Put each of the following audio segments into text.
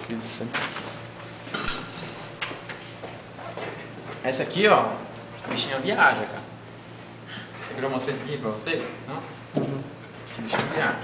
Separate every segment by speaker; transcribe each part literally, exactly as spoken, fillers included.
Speaker 1: Essa aqui, ó, a bichinha viaja, cara. Você queria mostrar isso aqui pra vocês? Não? Uhum. A bichinha viaja.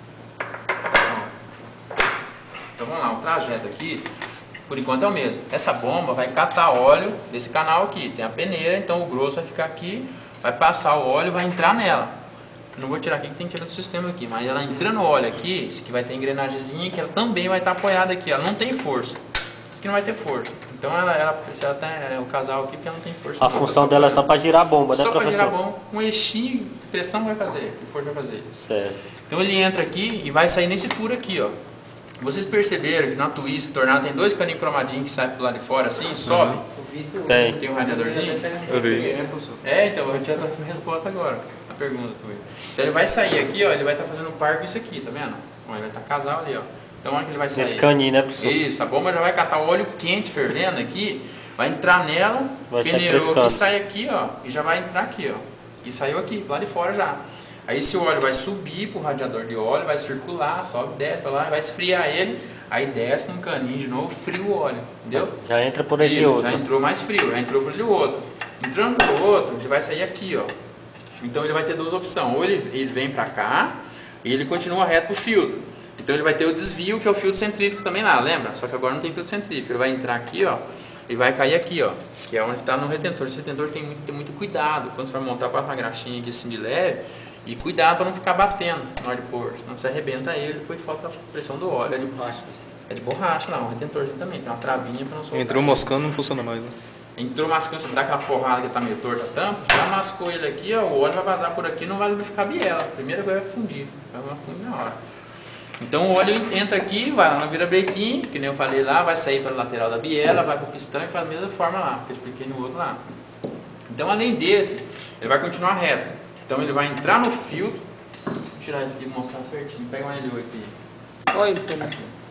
Speaker 1: Então vamos lá, o trajeto aqui, por enquanto é o mesmo. Essa bomba vai catar óleo desse canal aqui. Tem a peneira, então o grosso vai ficar aqui, vai passar o óleo, vai entrar nela. Não vou tirar aqui que tem que tirar do sistema aqui, mas ela entrando o óleo aqui, isso aqui vai ter engrenagemzinha que ela também vai estar apoiada aqui, ela não tem força. Isso aqui não vai ter força. Então ela, ela, se ela tem é, o casal aqui, porque ela não tem força.
Speaker 2: A função dela é só para girar a bomba, né,
Speaker 1: professor? Só para girar a bomba, um eixinho, que pressão vai fazer, que força vai fazer.
Speaker 2: Certo.
Speaker 1: Então ele entra aqui e vai sair nesse furo aqui, ó. Vocês perceberam que na twist, tornado, tem dois caninhos cromadinhos que saem pro lado de fora assim, sobe?
Speaker 2: Uhum. Tem.
Speaker 1: Tem um radiadorzinho?
Speaker 3: Eu vi.
Speaker 1: É, então, eu tinha a resposta agora, a pergunta também. Então ele vai sair aqui, ó, ele vai estar tá fazendo par com isso aqui, tá vendo? Ó, ele vai estar tá casal ali, ó. Então onde ele vai sair?
Speaker 2: Esse caninho, né, professor?
Speaker 1: Isso, a bomba já vai catar o óleo quente fervendo aqui, vai entrar nela,
Speaker 2: vai
Speaker 1: peneirou aqui, sai aqui, ó, e já vai entrar aqui, ó. E saiu aqui, lá de fora já. Aí esse óleo vai subir pro radiador de óleo, vai circular, sobe, desce pra lá, vai esfriar ele, aí desce num caninho de novo, fria o óleo, entendeu?
Speaker 2: Já entra por esse
Speaker 1: Isso,
Speaker 2: outro.
Speaker 1: já entrou mais frio, já entrou por ele o outro. Entrando pelo outro, ele vai sair aqui, ó. Então ele vai ter duas opções, ou ele, ele vem pra cá, e ele continua reto pro filtro. Então ele vai ter o desvio, que é o filtro centrífugo também lá, lembra? Só que agora não tem filtro centrífugo, ele vai entrar aqui, ó, e vai cair aqui, ó, que é onde está no retentor. Esse retentor tem muito, tem muito cuidado, quando você vai montar, passa uma graxinha aqui assim de leve, e cuidado para não ficar batendo na hora de pôr, senão você arrebenta ele e depois falta a pressão do óleo. É de borracha. É de borracha, não, o retentorzinho também, tem uma travinha para não soltar.
Speaker 3: Entrou moscando, não funciona mais, né?
Speaker 1: Entrou mascando, você dá aquela porrada que tá meio torta a tampa, você já mascou ele aqui, ó, o óleo vai vazar por aqui, não vai lubrificar a biela. Primeiro vai fundir, vai fundir na hora. Então o óleo entra aqui, vai lá na virabrequim, que nem eu falei lá, vai sair para a lateral da biela, vai para o pistão e faz a mesma forma lá, que eu expliquei no outro lá. Então além desse, ele vai continuar reto. Então ele vai entrar no filtro, vou tirar isso aqui e mostrar certinho, pega um L oito aí.
Speaker 4: Oi, Pena.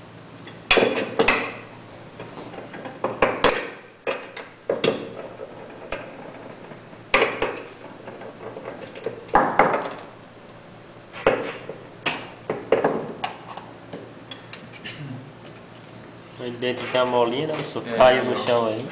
Speaker 2: Aí dentro tem a molinha, né? Só
Speaker 1: É,
Speaker 2: caiu no chão aí.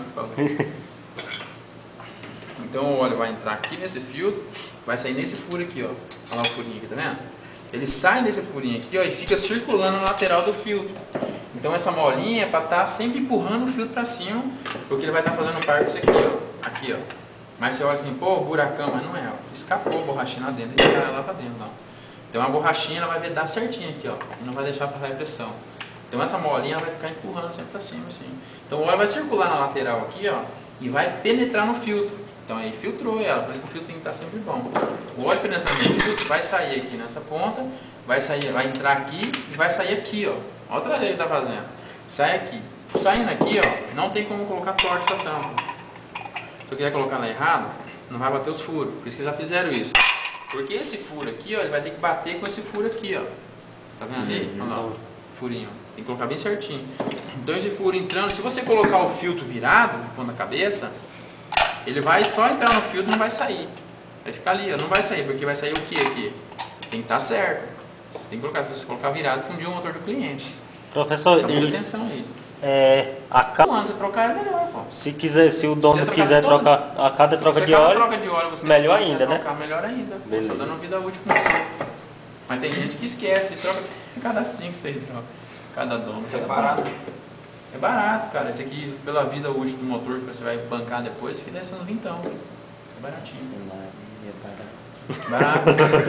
Speaker 1: Então o óleo vai entrar aqui nesse filtro, vai sair nesse furo aqui, ó. Olha lá o furinho aqui, tá vendo? Ele sai desse furinho aqui, ó, e fica circulando na lateral do filtro. Então essa molinha é para estar tá sempre empurrando o filtro para cima, porque ele vai estar tá fazendo par com isso aqui, ó. Aqui, ó. Mas você olha assim, pô, buracão, mas não é, ó. Escapou a borrachinha lá dentro, ele cai lá para dentro, ó. Então a borrachinha ela vai vedar certinho aqui, ó. E não vai deixar passar a pressão. Então essa molinha vai ficar empurrando sempre para cima, assim. Então o óleo vai circular na lateral aqui, ó, e vai penetrar no filtro. Então aí filtrou ela, por isso que o filtro tem que estar sempre bom. O óleo penetrando no filtro vai sair aqui nessa ponta, vai sair, vai entrar aqui e vai sair aqui, ó. Olha o trabalho que ele tá fazendo. Sai aqui. Saindo aqui, ó, não tem como colocar torta essa tampa. Se eu quiser colocar ela errado, não vai bater os furos. Por isso que já fizeram isso. Porque esse furo aqui, ó, ele vai ter que bater com esse furo aqui, ó. Tá vendo ali? Olha lá, furinho. Tem que colocar bem certinho. Então esse furo entrando, se você colocar o filtro virado, de ponta cabeça, ele vai só entrar no filtro e não vai sair. Vai ficar ali, ó, não vai sair, porque vai sair o que aqui? Tem que estar certo. Tem que colocar, se você colocar virado, fundir o motor do cliente.
Speaker 2: Professor,
Speaker 1: Tá
Speaker 2: ele,
Speaker 1: atenção aí.
Speaker 2: é, a ca...
Speaker 1: Quando você trocar é melhor, pô.
Speaker 2: se quiser, se o dono
Speaker 1: trocar
Speaker 2: quiser
Speaker 1: todo-
Speaker 2: trocar a cada
Speaker 1: Se
Speaker 2: troca
Speaker 1: você
Speaker 2: de
Speaker 1: cada
Speaker 2: óleo,
Speaker 1: troca de óleo você
Speaker 2: melhor
Speaker 1: você
Speaker 2: ainda, né?
Speaker 1: trocar, melhor ainda. Pô,
Speaker 2: Beleza.
Speaker 1: só dando vida útil pro motor. Mas tem gente que esquece, troca cada cinco, seis trocas. Cada dono. É barato. É barato, cara. Esse aqui, pela vida útil do motor que você vai bancar depois, esse aqui deve ser no vintão. É baratinho.
Speaker 2: é barato.
Speaker 1: Barato.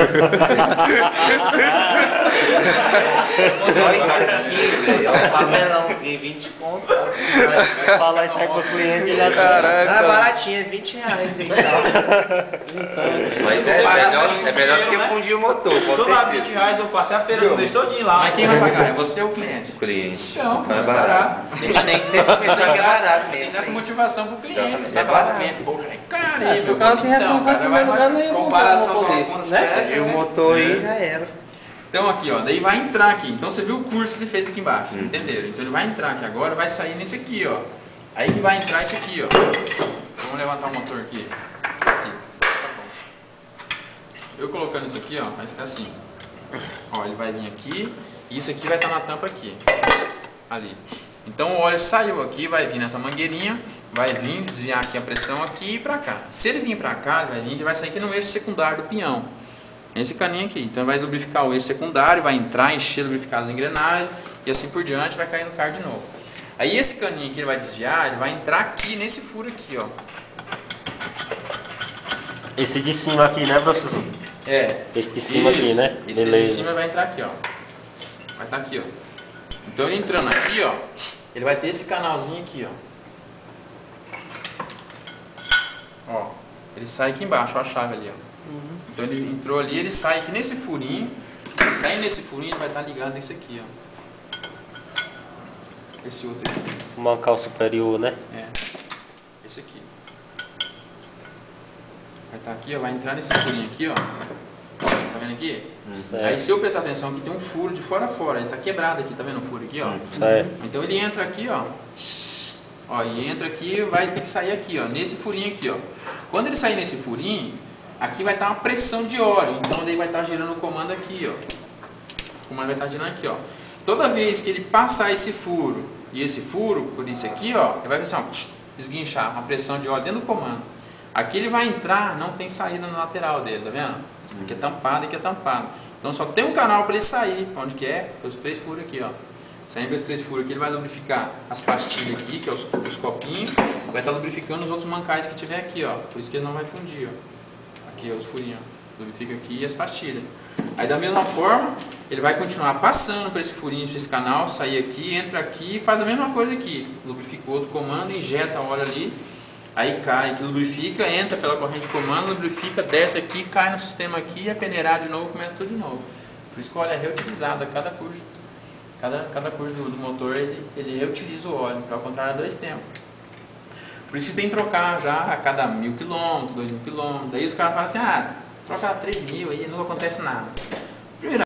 Speaker 5: Só isso aqui, velho. É um papelãozinho, vinte conto.
Speaker 2: Falar isso aí pro cliente, ele já
Speaker 3: Caraca.
Speaker 5: Não é baratinho, é vinte reais aí. Mas é melhor, é melhor do que fundir o motor, com
Speaker 6: Se eu lá vinte
Speaker 5: certeza.
Speaker 6: reais, eu faço a feira do mês todinho lá.
Speaker 1: Mas quem vai pagar? É você ou o cliente?
Speaker 5: O cliente.
Speaker 1: Então,
Speaker 5: Não é
Speaker 1: é
Speaker 5: barato.
Speaker 1: barato.
Speaker 5: A gente tem que sempre pensar que é barato
Speaker 1: Tem
Speaker 5: mesmo.
Speaker 1: essa
Speaker 5: sim.
Speaker 1: motivação pro cliente.
Speaker 5: Exatamente.
Speaker 1: Você
Speaker 5: É
Speaker 1: fala pro
Speaker 5: barato.
Speaker 1: cliente, pô, é caro,
Speaker 4: É, se o cara tem responsável em primeiro lugar, nem o
Speaker 1: comparação
Speaker 4: motor,
Speaker 1: com
Speaker 4: né?
Speaker 1: algumas
Speaker 4: Né?
Speaker 1: peças,
Speaker 5: E o
Speaker 1: né?
Speaker 5: motor aí já era.
Speaker 1: Então aqui, ó, daí vai entrar aqui. Então você viu o curso que ele fez aqui embaixo, entenderam? Então ele vai entrar aqui agora, vai sair nesse aqui, ó. Aí que vai entrar esse aqui, ó. Vamos levantar o motor aqui. Aqui. Tá bom. Eu colocando isso aqui, ó, vai ficar assim. Ó, ele vai vir aqui e isso aqui vai estar na tampa aqui. ali. Então o óleo saiu aqui, vai vir nessa mangueirinha, vai vir desviar aqui a pressão aqui e para cá. Se ele vir para cá, ele vai vir, ele vai sair aqui no eixo secundário do pinhão. Esse caninho aqui. Então vai lubrificar o eixo secundário, vai entrar, encher, lubrificar as engrenagens e assim por diante, vai cair no carro de novo. Aí esse caninho aqui ele vai desviar, ele vai entrar aqui nesse furo aqui, ó.
Speaker 2: Esse de cima aqui, né, professor?
Speaker 1: É.
Speaker 2: Esse de cima
Speaker 1: Isso.
Speaker 2: aqui, né?
Speaker 1: Esse
Speaker 2: Beleza.
Speaker 1: de cima vai entrar aqui, ó. Vai estar aqui, ó. Então ele entrando aqui, ó, ele vai ter esse canalzinho aqui, ó. Ó, ele sai aqui embaixo, ó a chave ali, ó.
Speaker 4: Uhum.
Speaker 1: Então ele entrou ali, ele sai aqui nesse furinho. Saindo nesse furinho, ele vai estar ligado nesse aqui, ó. Esse outro aqui.
Speaker 2: O mancal superior, né?
Speaker 1: É. Esse aqui. Vai estar aqui, ó, vai entrar nesse furinho aqui, ó. Tá vendo aqui?
Speaker 2: Certo.
Speaker 1: Aí se eu prestar atenção aqui, tem um furo de fora a fora. Ele tá quebrado aqui, tá vendo o furo aqui, ó?
Speaker 2: Certo.
Speaker 1: Então ele entra aqui, ó. Ó, e entra aqui, vai ter que sair aqui, ó, nesse furinho aqui, ó. Quando ele sair nesse furinho, aqui vai estar uma pressão de óleo. Então ele vai estar girando o comando aqui, ó. O comando vai estar girando aqui, ó. Toda vez que ele passar esse furo e esse furo, por isso aqui, ó, ele vai ver assim, ó, esguinchar a pressão de óleo dentro do comando. Aqui ele vai entrar, não tem saída na lateral dele, tá vendo? Aqui é tampado, aqui é tampado. Então só tem um canal para ele sair, onde que é? Os três furos aqui, ó. Saindo pelos três furos aqui, ele vai lubrificar as pastilhas aqui, que é os, os copinhos, vai estar lubrificando os outros mancais que tiver aqui, ó. Por isso que ele não vai fundir, ó. Aqui, ó, os furinhos, ó. Lubrifica aqui e as pastilhas. Aí da mesma forma, ele vai continuar passando por esse furinho, por esse canal, sair aqui, entra aqui e faz a mesma coisa aqui. Lubrifica o outro comando, injeta óleo ali, aí cai, que lubrifica, entra pela corrente de comando, lubrifica, desce aqui, cai no sistema aqui, é peneirar de novo, começa tudo de novo. Por isso que o óleo é reutilizado a cada curso. Cada, cada curso do, do motor, ele, ele reutiliza o óleo, para ao contrário, dois tempos. Por isso que tem que trocar já a cada mil quilômetros, dois mil quilômetros. Daí os caras falam assim, ah, troca três mil aí, não acontece nada.